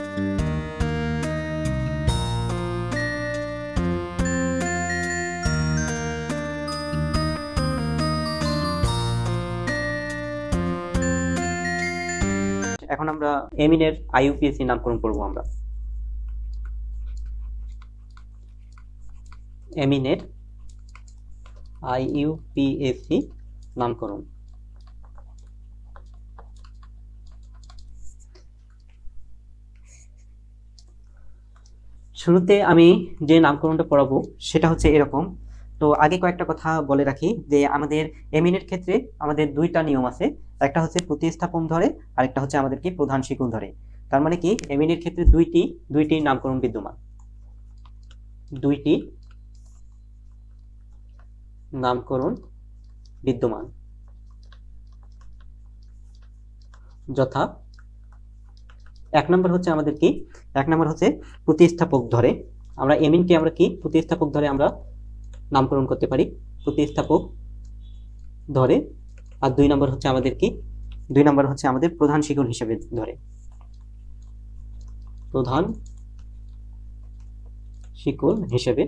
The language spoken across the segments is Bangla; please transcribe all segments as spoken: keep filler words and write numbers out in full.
এখন আমরা এমিনের আইইউপিএসি নামকরণ করব। আমরা এমিনের আইইউপিএসি নামকরণ। শুরুতে আমি যে নামকরণটা পড়াবো সেটা হচ্ছে এরকম। তো আগে কয়েকটা কথা বলে রাখি যে আমাদের এমিনের ক্ষেত্রে আমাদের দুইটা নিয়ম আছে, একটা হচ্ছে প্রতিস্থাপন ধরে আর একটা হচ্ছে আমাদের কি প্রধান শিকল ধরে। তার মানে কি এমিনের ক্ষেত্রে দুইটি দুইটি নামকরণ বিদ্যমান, দুইটি নামকরণ বিদ্যমান, যথা এক নম্বর হচ্ছে আমাদের কি এক নম্বর হচ্ছে প্রতিস্থাপক ধরে। আমরা এমিনকে আমরা কি প্রতিস্থাপক ধরে আমরা নামকরণ করতে পারি, প্রতিস্থাপক ধরে। আর দুই নম্বর হচ্ছে আমাদের কি দুই নম্বর হচ্ছে আমাদের প্রধান শিকল হিসেবে ধরে, প্রধান শিকল হিসেবে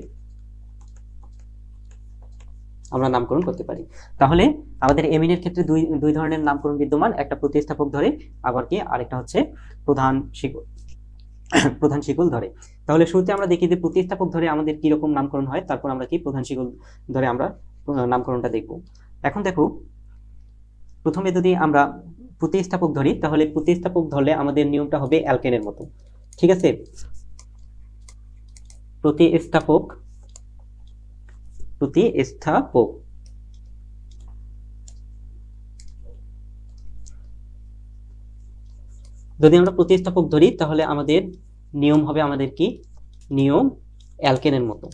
আমরা নামকরণ করতে পারি। তাহলে আমাদের এমিনের ক্ষেত্রে দুই দুই ধরনের নামকরণ বিদ্যমান, একটা প্রতিস্থাপক ধরে আবার কি আরেকটা হচ্ছে প্রধান শিকল প্রধান শিকল ধরে। তাহলে শুরুতে আমরা দেখি যে প্রতিস্থাপক ধরে আমাদের কি রকম নামকরণ হয়, তারপর আমরা কি প্রধান শিকল ধরে আমরা নামকরণটা দেখব। এখন দেখো, প্রথমে যদি আমরা প্রতিস্থাপক ধরি তাহলে প্রতিস্থাপক ধরলে আমাদের নিয়মটা হবে অ্যালকেনের মতো, ঠিক আছে। প্রতিস্থাপক প্রতিস্থাপক যদি আমরা প্রতিস্থাপক ধরি তাহলে আমাদের নিয়ম হবে আমাদের কি নিয়ম অ্যালকেনের মতো,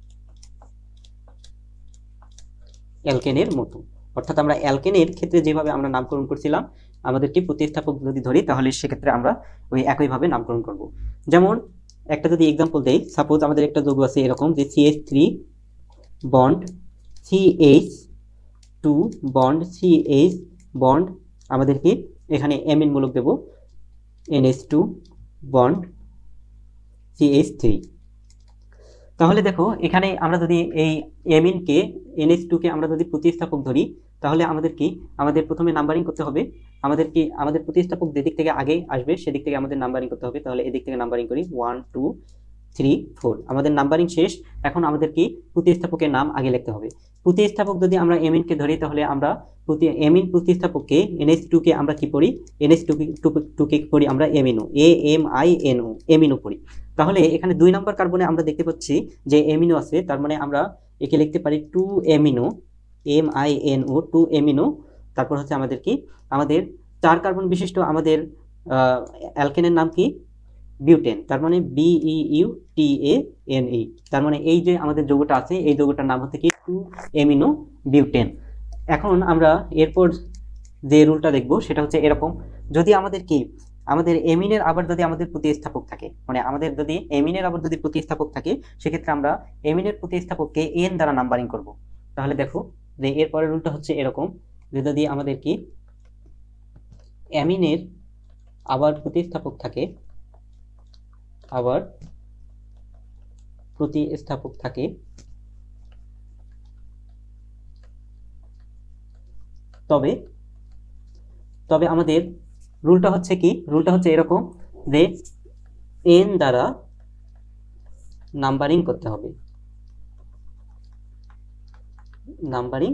অ্যালকেনের মতো। অর্থাৎ আমরা অ্যালকেনের ক্ষেত্রে যেভাবে আমরা নামকরণ করছিলাম আমাদের কি প্রতিস্থাপক যদি ধরি তাহলে সেক্ষেত্রে আমরা ওই একইভাবে নামকরণ করব। যেমন একটা যদি এক্সাম্পল দেই, সাপোজ আমাদের একটা যৌগ আছে এরকম যে C H three bond C H two bond C H bond, আমাদের কি এখানে এমিন মূলক দেব N H two bond C H three. তাহলে দেখো এখানে আমরা যদি এই এমিনকে এন এইচ টু কে আমরা যদি প্রতিস্থাপক ধরি তাহলে আমাদের কি আমাদের প্রথমে নাম্বারিং করতে হবে। আমাদের কি আমাদের প্রতিস্থাপক যেদিক থেকে আগে আসবে সেদিক থেকে আমাদের নাম্বারিং করতে হবে। তাহলে এদিক থেকে নাম্বারিং করি ওয়ান টু থ্রি ফোর, আমাদের নাম্বারিং শেষ। এখন আমাদের কি প্রতিস্থাপকের নাম আগে লিখতে হবে। প্রতিস্থাপক যদি আমরা এমিনকে ধরি তাহলে আমরা প্রতি এমিন প্রতিস্থাপককে এন এইচ টু কে আমরা কি পড়ি, এন এইচ টু কে পড়ি আমরা amino, A M I N O, amino পড়ি। তাহলে এখানে দুই নম্বর কার্বনে আমরা দেখতে পাচ্ছি যে এমিনো আছে, তার মানে আমরা একে লিখতে পারি two amino, M I N O, two amino. তারপর হচ্ছে আমাদের কি আমাদের চার কার্বন বিশিষ্ট আমাদের অ্যালকেনের নাম কি বিউটেন, তার মানে B U T A N E. তার মানে এই যে আমাদের যৌগটা আছে এই যৌগটার নাম হচ্ছে কি টু এমিনো বিউটেন। এখন আমরা এরপর যে রুলটা দেখব সেটা হচ্ছে এরকম, যদি আমাদের কি আমাদের এমিনের আবার যদি আমাদের প্রতিস্থাপক থাকে, মানে আমাদের যদি এমিনের আবার যদি প্রতিস্থাপক থাকে সেক্ষেত্রে আমরা এমিনের প্রতিস্থাপককে এন দ্বারা নাম্বারিং করব। তাহলে দেখো যে এরপরের রুলটা হচ্ছে এরকম যে যদি আমাদের কি এমিনের আবার প্রতিস্থাপক থাকে আবার প্রতিস্থাপক থাকে তবে তবে আমাদের রুলটা হচ্ছে কি রুলটা হচ্ছে এরকম যে এন দ্বারা নাম্বারিং করতে হবে, নাম্বারিং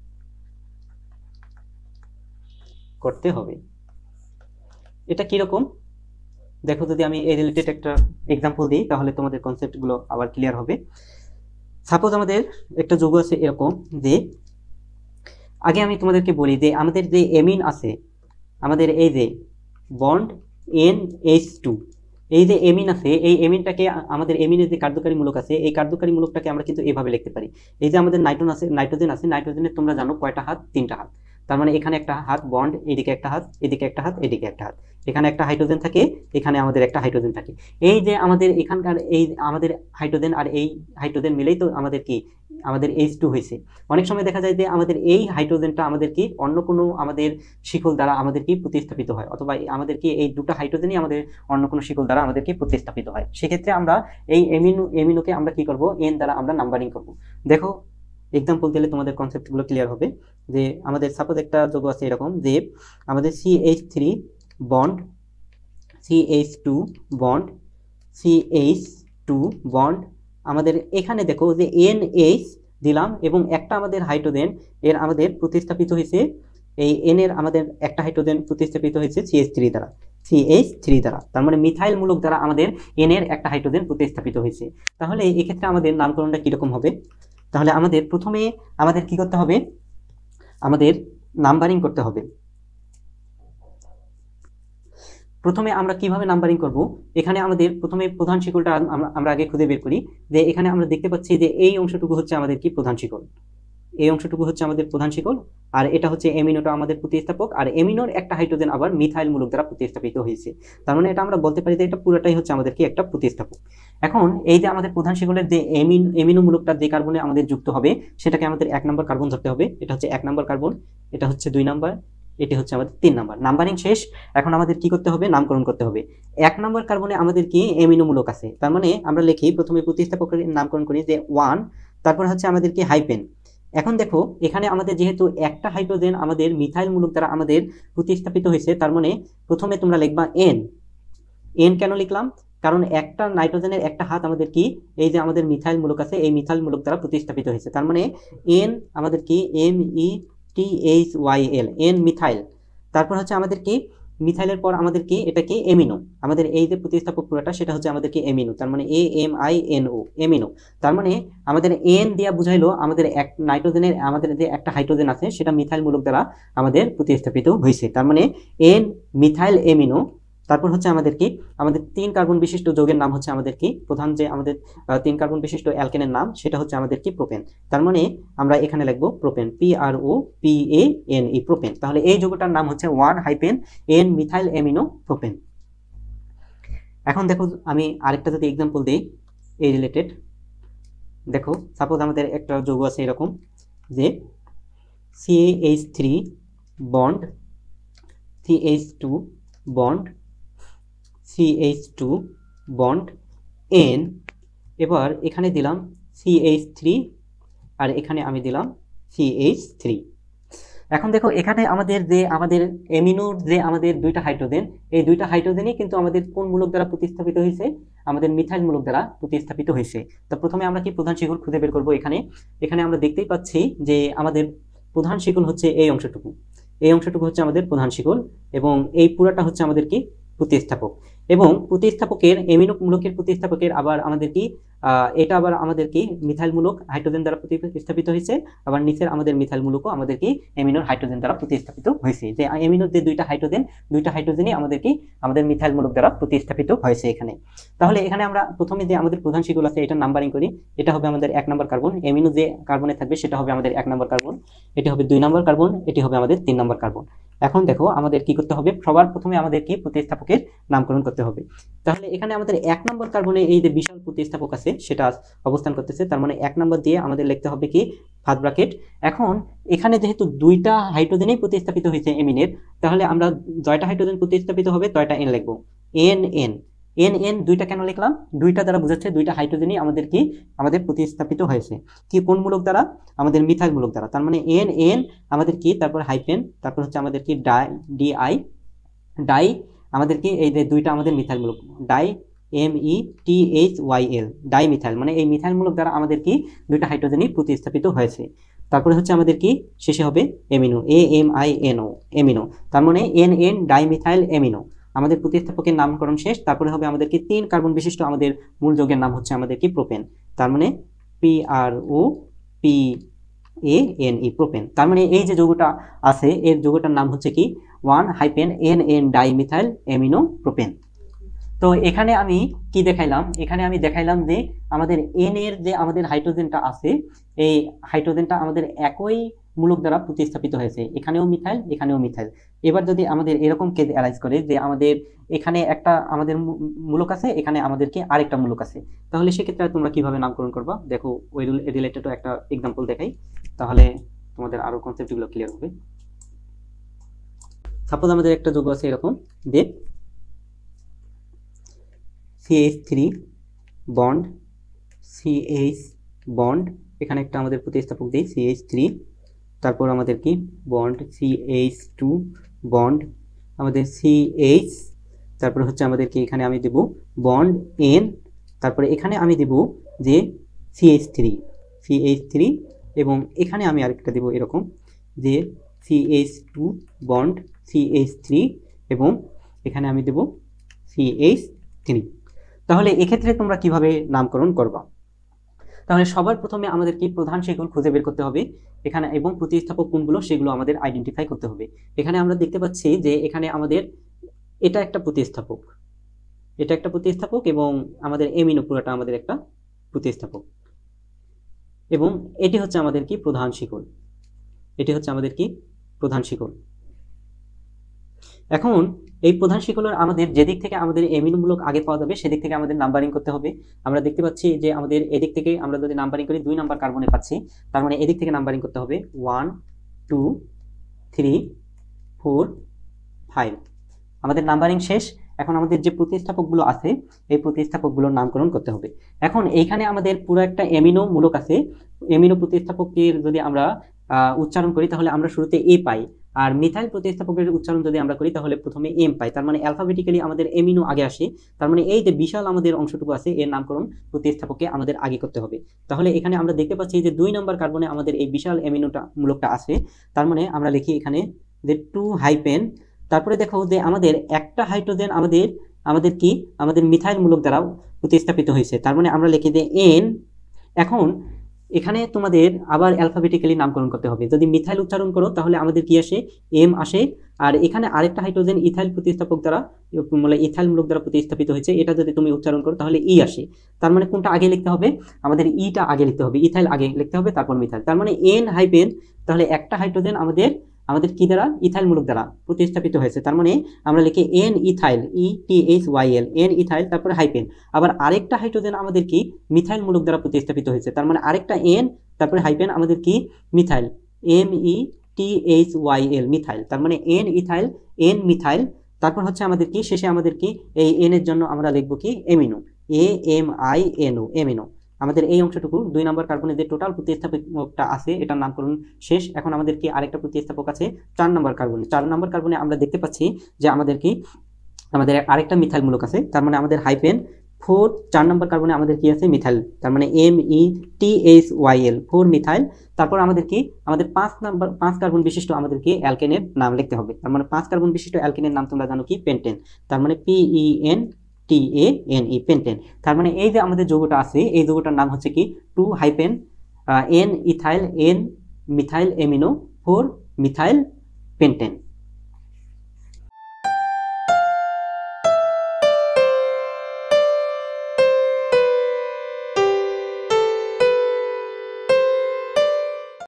করতে হবে। এটা কি রকম দেখো, যদি আমি এই রিলেটেড একটা এক্সাম্পল দিই তাহলে তোমাদের কনসেপ্টগুলো আবার ক্লিয়ার হবে। সাপোজ আমাদের একটা যৌগ আছে এরকম যে, আগে আমি তোমাদেরকে বলি যে আমাদের যে এমিন আছে, আমাদের এই যে বন্ড এন এইচ টু, এই যে এমিন আছে এই এমিনটাকে আমাদের এমিনের যে কার্যকারী মূলক আছে এই কার্যকারী মূলকটাকে আমরা কিন্তু এভাবে লিখতে পারি। এই যে আমাদের নাইট্রোজেন আছে নাইট্রোজেন আছে নাইট্রোজেনের তোমরা জানো কয়টা হাত, তিনটা হাত। তার মানে এখানে একটা হাত বন্ড, এদিকে একটা হাত, এদিকে একটা হাত, এদিকে একটা হাত, এখানে একটা হাইড্রোজেন থাকে, এখানে আমাদের একটা হাইড্রোজেন থাকে। এই যে আমাদের এখানকার এই আমাদের হাইড্রোজেন আর এই হাইড্রোজেন মিলেই তো আমাদের কি আমাদের এইচ টু হয়েছে। অনেক সময় দেখা যায় যে আমাদের এই হাইড্রোজেনটা আমাদের কি অন্য কোনো আমাদের শিকল দ্বারা আমাদের কি প্রতিস্থাপিত হয়, অথবা আমাদের কি এই দুটো হাইড্রোজেনই আমাদের অন্য কোনো শিকল দ্বারা আমাদের কি প্রতিস্থাপিত হয়। সেক্ষেত্রে আমরা এই এমিনো এমিনোকে আমরা কি করব, এন দ্বারা আমরা নাম্বারিং করব। দেখো এক্সাম্পল দিলে তোমাদের কনসেপ্টগুলো ক্লিয়ার হবে। যে আমাদের সাপোজ একটা যৌগ আছে এরকম, যে আমাদের C H three bond C H two bond C H two bond, আমাদের এখানে দেখো যে এন এইচ দিলাম এবং একটা আমাদের হাইড্রোজেন এর আমাদের প্রতিস্থাপিত হয়েছে, এই এন এর আমাদের একটা হাইড্রোজেন প্রতিস্থাপিত হয়েছে সি এইচ থ্রি দ্বারা সি এইচ থ্রি দ্বারা, তার মানে মিথাইল মূলক দ্বারা আমাদের এন এর একটা হাইড্রোজেন প্রতিস্থাপিত হয়েছে। তাহলে এক্ষেত্রে আমাদের নামকরণটা কিরকম হবে? তাহলে আমাদের প্রথমে আমাদের কি করতে হবে, আমাদের নাম্বারিং করতে হবে। প্রথমে আমরা কিভাবে নাম্বারিং করব, এখানে আমাদের প্রথমে প্রধান শিকলটা আমরা আগে খুঁজে বের করি। যে এখানে আমরা দেখতে পাচ্ছি যে এই অংশটুকু হচ্ছে আমাদের কি প্রধান শিকল, এই অংশটুকু হচ্ছে আমাদের প্রধান শিকল, আর এটা হচ্ছে এমিনোটা আমাদের প্রতিস্থাপক, আর এমিনোর একটা হাইড্রোজেন আবার মিথাইল মূলক দ্বারা প্রতিস্থাপিত হয়েছে। তার মানে এটা আমরা বলতে পারি যে এটা পুরোটাই হচ্ছে আমাদের কি একটা প্রতিস্থাপক। এখন এই যে আমাদের প্রধান শিকলের যে এমিন এমিনো মূলকটা যে কার্বনে আমাদের যুক্ত হবে সেটাকে আমাদের এক নম্বর কার্বন ধরতে হবে। এটা হচ্ছে এক নম্বর কার্বন, এটা হচ্ছে দুই নম্বর, এটি হচ্ছে আমাদের তিন নাম্বার। নাম্বারিং শেষ। এখন আমাদের কি করতে হবে, নামকরণ করতে হবে। এক নম্বর কার্বনে আমাদের কি এমিনো মূলক আছে, তার মানে আমরা লিখি প্রথমে প্রতিস্থাপকের নামকরণ করি যে ওয়ান, তারপর হচ্ছে আমাদের কি হাইপেন। এখন দেখো এখানে আমাদের যেহেতু একটা হাইড্রোজেন আমাদের মিথাইল মূলক দ্বারা আমাদের প্রতিস্থাপিত হয়েছে, তার মানে প্রথমে তোমরা লিখবা এন। এন কেন লিখলাম, কারণ একটা নাইট্রোজেনের একটা হাত আমাদের কি এই যে আমাদের মিথাইল মূলক আছে এই মিথাইল মূলক দ্বারা প্রতিস্থাপিত হয়েছে, তার মানে এন আমাদের কি M E T H Y L, N methyl. তারপর হচ্ছে আমাদের কি মিথাইলের পর আমাদের কি এটা কি এমিনো, আমাদের এই যে প্রতিস্থাপক পুরোটা সেটা হচ্ছে আমাদের কি এমিনো, তার মানে A M I N O amino. তার মানে আমাদের এন দিয়া বুঝাইলো আমাদের এক নাইট্রোজেনের আমাদের যে একটা হাইড্রোজেন আছে সেটা মিথাইল মূলক দ্বারা আমাদের প্রতিস্থাপিত হয়েছে, তার মানে এন মিথাইল এমিনো। তারপর হচ্ছে আমাদের কি আমাদের তিন কার্বন বিশিষ্ট যৌগের নাম হচ্ছে আমাদের কি প্রধান যে আমাদের তিন কার্বন বিশিষ্ট অ্যালকেনের নাম সেটা হচ্ছে আমাদের কি প্রোপেন, তার মানে আমরা এখানে লিখবো propane, P R O P A N E propane. তাহলে এই যৌগটার নাম হচ্ছে one hyphen N methyl amino propane. এখন দেখো আমি আরেকটা যদি এক্সাম্পল দিই এই রিলেটেড, দেখো সাপোজ আমাদের একটা যৌগ আছে এরকম যে C H three bond C H two bond C H two bond N, এবার এখানে দিলাম সি এইচ থ্রি আর এখানে আমি দিলাম সি এইচ থ্রি। এখন দেখো এখানে আমাদের যে আমাদের এমিনোর যে আমাদের দুইটা হাইড্রোজেন, এই দুইটা হাইড্রোজেনই কিন্তু আমাদের কোন মূলক দ্বারা প্রতিস্থাপিত হয়েছে, আমাদের মিথাইল মূলক দ্বারা প্রতিস্থাপিত হয়েছে। তো প্রথমে আমরা কি প্রধান শিকল খুঁজে বের করব। এখানে এখানে আমরা দেখতেই পাচ্ছি যে আমাদের প্রধান শিকল হচ্ছে এই অংশটুকু, এই অংশটুকু হচ্ছে আমাদের প্রধান শিকল এবং এই পুরাটা হচ্ছে আমাদের কি প্রতিস্থাপক। এবং প্রতিস্থাপকের এমিনো মূলকের প্রতিস্থাপকের আবার আমাদের কি এটা আবার আমাদের কি মিথাইল মূলক হাইড্রোজেন দ্বারা প্রতিস্থাপিত হয়েছে, আবার নিচের আমাদের মিথাইল মূলকও আমাদের কি এমিনোর হাইড্রোজেন দ্বারা প্রতিস্থাপিত হয়েছে। যে এমিনোর যে দুইটা হাইড্রোজেন দুইটা হাইড্রোজেনই আমাদের কি আমাদের মিথাইল মূলক দ্বারা প্রতিস্থাপিত হয়েছে এখানে। তাহলে এখানে আমরা প্রথমে যে আমাদের প্রধান শিকল আছে এটা নাম্বারিং করি। এটা হবে আমাদের এক নম্বর কার্বন, এমিনো যে কার্বনে থাকবে সেটা হবে আমাদের এক নম্বর কার্বন, এটি হবে দুই নম্বর কার্বন, এটি হবে আমাদের তিন নম্বর কার্বন। এখন দেখো আমাদের কি করতে হবে, সবার প্রথমে আমাদের কি প্রতিস্থাপকের নামকরণ করতে হবে। তাহলে এখানে আমাদের এক নম্বর কার্বনে এই যে বিশাল প্রতিস্থাপক আছে সেটা অবস্থান করতেছে, তার মানে এক নম্বর দিয়ে আমাদের লিখতে হবে কি ফার্স্ট ব্র্যাকেট। এখন এখানে যেহেতু দুইটা হাইড্রোজেনই প্রতিস্থাপিত হয়েছে এমিনের, তাহলে আমরা জয়টা হাইড্রোজেন প্রতিস্থাপিত হবে তয়টা এন লিখবো, এন এন এন এন দুইটা কেন লিখলাম, দুইটা দ্বারা বোঝাচ্ছে দুইটা হাইড্রোজেনই আমাদের কি আমাদের প্রতিস্থাপিত হয়েছে কি কোন মূলক দ্বারা, আমাদের মিথাইল মূলক দ্বারা। তার মানে এন এন আমাদের কি তারপর হাইফেন তারপর হচ্ছে আমাদের কি ডাই ডি আই ডাই আমাদের কি এই যে দুইটা আমাদের মিথাইল মূলক di M E T H Y L di methyl, মানে এই মিথাইল মূলক দ্বারা আমাদের কি দুইটা হাইড্রোজেনই প্রতিস্থাপিত হয়েছে। তারপরে হচ্ছে আমাদের কি শেষে হবে amino, A M I N O amino, তার মানে N N di methyl amino আমাদের প্রতিস্থাপকের নামকরণ শেষ। তারপরে হবে আমাদের কি তিন কার্বন বিশিষ্ট আমাদের মূল যৌগের নাম হচ্ছে আমাদের কি প্রোপেন, তার মানে P R O P A N E propane. তার মানে এই যে যৌগটা আছে এর যৌগটার নাম হচ্ছে কি one hyphen N N di methyl amino propane. তো এখানে আমি কি দেখাইলাম, এখানে আমি দেখাইলাম যে আমাদের এন এর যে আমাদের হাইড্রোজেনটা আছে এই হাইড্রোজেনটা আমাদের একই মূলক দ্বারা প্রতিস্থাপিত হয়েছে, এখানেও মিথাইল এখানেও মিথাইল। এবার যদি আমাদের এরকম কেস অ্যারাইজ করে যে আমাদের এখানে একটা আমাদের মূলক আছে, এখানে আমাদেরকে আরেকটা মূলক আছে, তাহলে সেক্ষেত্রে তোমরা কিভাবে নামকরণ করবা? দেখো ওই রিলেটেড একটা এক্সাম্পল দেখাই, তাহলে তোমাদের আরো কনসেপ্টগুলো ক্লিয়ার হবে। সাপোজ আমাদের একটা যৌগ আছে এরকম যে C H three bond C H bond, এখানে একটা আমাদের প্রতিস্থাপক দিই সি এইচ থ্রি, তারপর আমাদের কি bond C H two bond আমাদের সি এইচ, তারপর হচ্ছে আমাদের কি এখানে আমি দেব বন্ড এন, তারপরে এখানে আমি দেব যে C H three C H three, এবং এখানে আমি আরেকটা দেব এরকম যে C H two bond C H three, এবং এখানে আমি দেব সি এইচ থ্রি। তাহলে এক্ষেত্রে তোমরা কিভাবে নামকরণ করবা? তাহলে সবার প্রথমে আমাদের কি প্রধান শিকল খুঁজে বের করতে হবে এখানে, এবং প্রতিস্থাপক কোনগুলো সেগুলো আমাদের আইডেন্টিফাই করতে হবে। এখানে আমরা দেখতে পাচ্ছি যে এখানে আমাদের এটা একটা প্রতিস্থাপক, এটা একটা প্রতিস্থাপক, এবং আমাদের এমিনো পুরোটা আমাদের একটা প্রতিস্থাপক, এবং এটি হচ্ছে আমাদের কি প্রধান শিকল, এটি হচ্ছে আমাদের কি প্রধান শিকল। এখন এই প্রধান শিকলের আমাদের যেদিক থেকে আমাদের এমিনোমূলক আগে পাওয়া যাবে সেদিক থেকে আমাদের নাম্বারিং করতে হবে। আমরা দেখতে পাচ্ছি যে আমাদের এদিক থেকে আমরা যদি নাম্বারিং করি দুই নাম্বার কার্বনে পাচ্ছি, তার মানে এদিক থেকে নাম্বারিং করতে হবে one two three four five, আমাদের নাম্বারিং শেষ। এখন আমাদের যে প্রতিস্থাপকগুলো আছে এই প্রতিস্থাপকগুলোর নামকরণ করতে হবে। এখন এইখানে আমাদের পুরো একটা এমিনো মূলক আছে, এমিনো প্রতিস্থাপকের যদি আমরা উচ্চারণ করি তাহলে আমরা শুরুতে এ পাই, আর মিথাইল প্রতিস্থাপকের উচ্চারণ যদি আমরা করি তাহলে প্রথমে এম পাই, তার মানে অ্যালফাবেটিক্যালি আমাদের এমিনো আগে আসে, তার মানে এই যে বিশাল আমাদের অংশটুকু আছে এর নামকরণ প্রতিস্থাপককে আমাদের আগে করতে হবে। তাহলে এখানে আমরা দেখতে পাচ্ছি যে দুই নম্বর কার্বনে আমাদের এই বিশাল এমিনোটা মূলকটা আছে, তার মানে আমরা লিখি এখানে যে টু হাইপেন, তারপরে দেখো যে আমাদের একটা হাইড্রোজেন আমাদের আমাদের কি আমাদের মিথাইল মূলক দ্বারা প্রতিস্থাপিত হয়েছে, তার মানে আমরা লিখি যে এন। এখন এখানে তোমাদের আবার অ্যালফাবেটিক্যালি নামকরণ করতে হবে, যদি মিথাইল উচ্চারণ করো তাহলে আমাদের কি আসে এম আসে, আর এখানে আরেকটা হাইড্রোজেন ইথাইল প্রতিস্থাপক দ্বারা মানে ইথাইল মূলক দ্বারা প্রতিস্থাপিত হয়েছে, এটা যদি তুমি উচ্চারণ করো তাহলে ই আসে, তার মানে কোনটা আগে লিখতে হবে? আমাদের ইটা আগে লিখতে হবে, ইথাইল আগে লিখতে হবে তারপর মিথাইল, তার মানে এন হাইপেন, তাহলে একটা হাইড্রোজেন আমাদের আমাদের কি দ্বারা ইথাইল মূলক দ্বারা প্রতিস্থাপিত হয়েছে, তার মানে আমরা লিখি N ethyl E T H Y L N ethyl, তারপরে হাইপেন, আবার আরেকটা হাইড্রোজেন আমাদের কি মিথাইল মূলক দ্বারা প্রতিস্থাপিত হয়েছে, তার মানে আরেকটা এন তারপরে হাইপেন আমাদের কি methyl M E T H Y L methyl, তার মানে এন ইথাইল এন মিথাইল, তারপর হচ্ছে আমাদের কি শেষে আমাদের কি এই এন এর জন্য আমরা লিখবো কি amino A M I N O amino. আমাদের এই অংশটুকু দুই নম্বর কার্বনে যে টোটাল প্রতিস্থাপকটা আছে এটার নামকরণ শেষ। এখন আমাদের কি আরেকটা প্রতিস্থাপক আছে চার নম্বর কার্বনে, চার নম্বর কার্বনে আমরা দেখতে পাচ্ছি যে আমাদের কি আমাদের আরেকটা মিথাইল মূলক আছে, তার মানে আমাদের হাইপেন ফোর, চার নম্বর কার্বনে আমাদের কি আছে মিথাইল, তার মানে M E T H Y L four methyl, তারপর আমাদের কি আমাদের পাঁচ নাম্বার পাঁচ কার্বন বিশিষ্ট আমাদের কি অ্যালকেনের নাম লিখতে হবে, তার মানে পাঁচ কার্বন বিশিষ্ট অ্যালকেনের নাম তোমরা জানো কি পেন্টেন, তার মানে P E N T A N E pentane, তার মানে এই যে আমাদের যৌগটা আছে এই যৌগটার নাম হচ্ছে কি two hyphen N ethyl N methyl amino four methyl pentane.